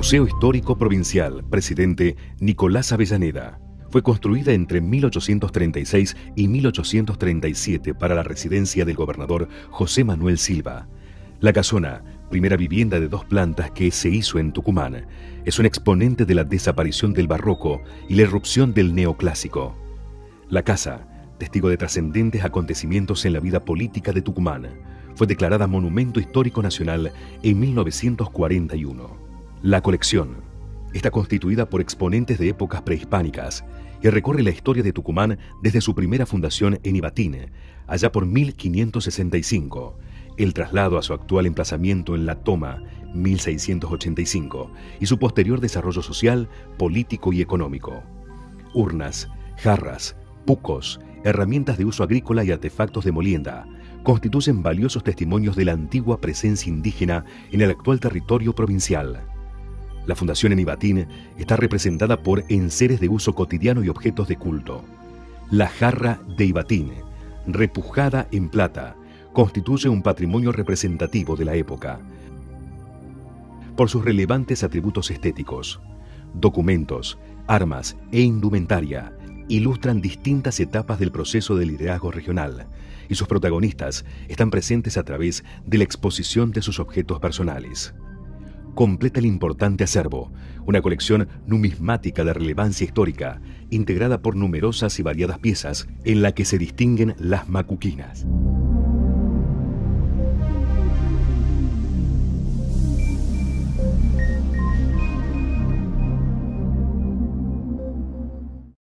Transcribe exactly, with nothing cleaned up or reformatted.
Museo Histórico Provincial, presidente Nicolás Avellaneda. Fue construida entre mil ochocientos treinta y seis y mil ochocientos treinta y siete para la residencia del gobernador José Manuel Silva. La casona, primera vivienda de dos plantas que se hizo en Tucumán, es un exponente de la desaparición del barroco y la irrupción del neoclásico. La casa, testigo de trascendentes acontecimientos en la vida política de Tucumán, fue declarada Monumento Histórico Nacional en mil novecientos cuarenta y uno. La colección está constituida por exponentes de épocas prehispánicas y recorre la historia de Tucumán desde su primera fundación en Ibatín, allá por mil quinientos sesenta y cinco, el traslado a su actual emplazamiento en La Toma, mil seiscientos ochenta y cinco, y su posterior desarrollo social, político y económico. Urnas, jarras, pucos, herramientas de uso agrícola y artefactos de molienda constituyen valiosos testimonios de la antigua presencia indígena en el actual territorio provincial. La fundación en Ibatín está representada por enseres de uso cotidiano y objetos de culto. La jarra de Ibatín, repujada en plata, constituye un patrimonio representativo de la época por sus relevantes atributos estéticos. Documentos, armas e indumentaria ilustran distintas etapas del proceso de liderazgo regional, y sus protagonistas están presentes a través de la exposición de sus objetos personales. Completa el importante acervo, una colección numismática de relevancia histórica, integrada por numerosas y variadas piezas en la que se distinguen las macuquinas.